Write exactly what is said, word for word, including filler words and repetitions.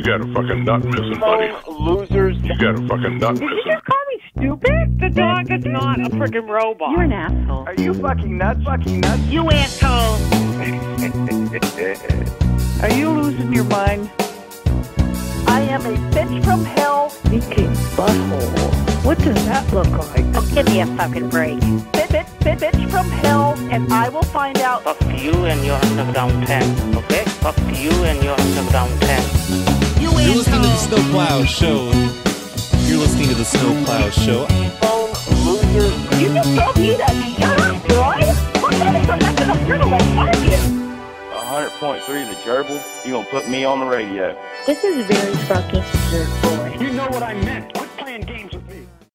got a fucking nut missing, buddy. Losers. You got a fucking nut Did missing. you just call me stupid? The dog is not a freaking robot. You're an asshole. Are you fucking nuts? Fucking nuts? You asshole. Are you losing your mind? I am a bitch from hell. Leaking butthole. What does that look like? Oh, give me a fucking break. Bitch, bitch, bitch, bitch from hell, and I will find out. Fuck you and your underground tent, okay? Fuck you and your underground tent. You You're asshole. listening to the Snow Plow Show. You're listening to the Snow Plow Show. Phone losers. You just told me that. Shut up, boy. What kind of connection of journalist are you? one hundred point three the gerbil. You gonna put me on the radio. This is very fucking absurd, boy. You know what I meant. Quit playing games with